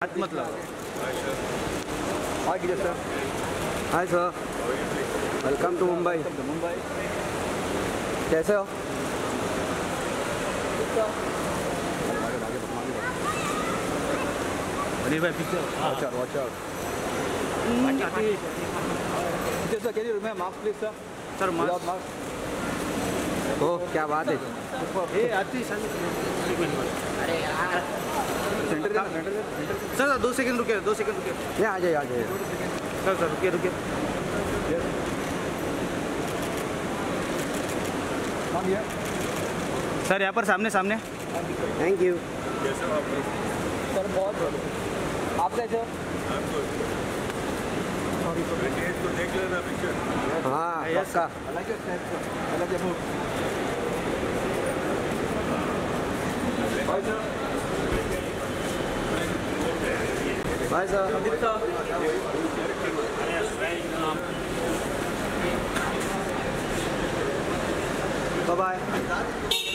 मतलब Hi sir. Hi sir, welcome to Mumbai. Mumbai कैसे हो? अरे भाई पीछे Watch out, watch out. Sir, can you remove mask please sir? Sir Without mask. ओ क्या बात है। ये आती sir Center there, center there. Sir 2 second रुकिए 2 सेकंड रुकिए ये आ जाइए आ जाइए। सर रुकिए रुकिए Come here. सर यहाँ पर सामने सामने थैंक यू। सर बहुत बढ़िया। आप कैसे हो? देख लेना पिक्चर। हाँ पक्का। I like your style, sir. I like your move. Bye sir. Bye sir. Bye bye.